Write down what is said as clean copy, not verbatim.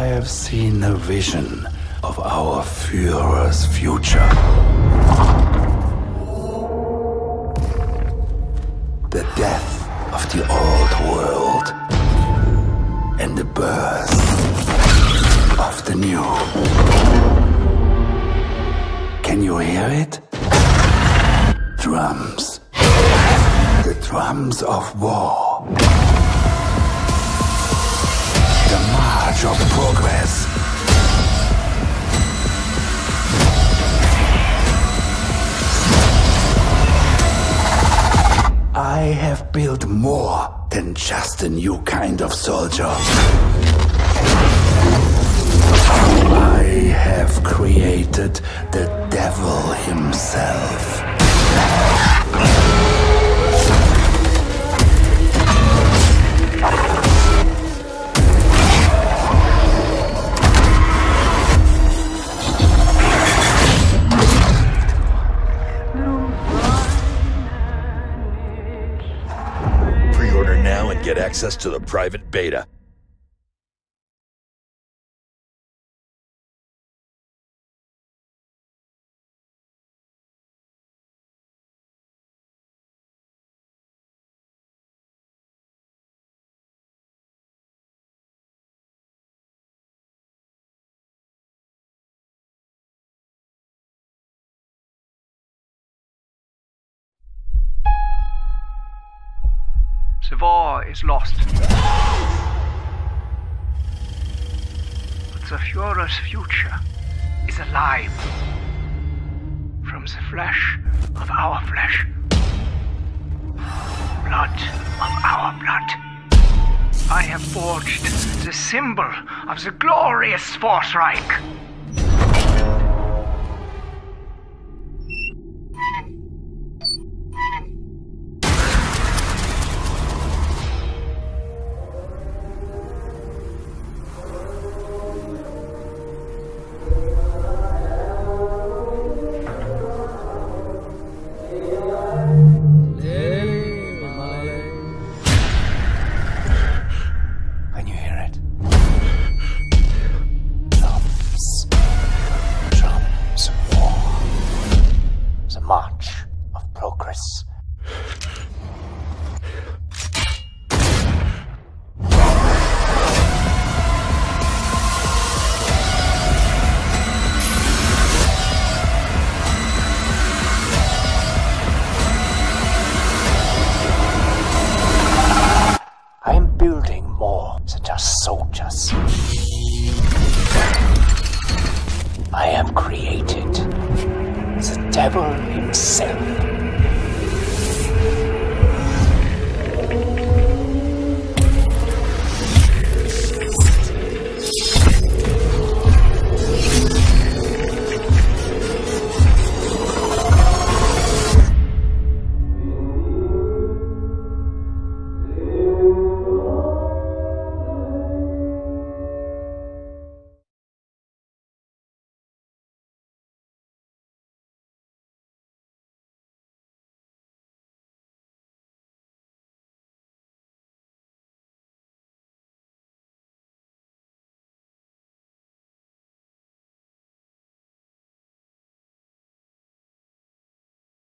I have seen a vision of our Führer's future. The death of the old world and the birth of the new. Can you hear it? Drums. The drums of war. The march of progress. I have built more than just a new kind of soldier. I have created the devil himself. Pre-order now and get access to the private beta. The war is lost. But the Führer's future is alive. From the flesh of our flesh. Blood of our blood. I have forged the symbol of the glorious Fourth Reich. March of progress. I am building more than just soldiers. I have created the devil himself.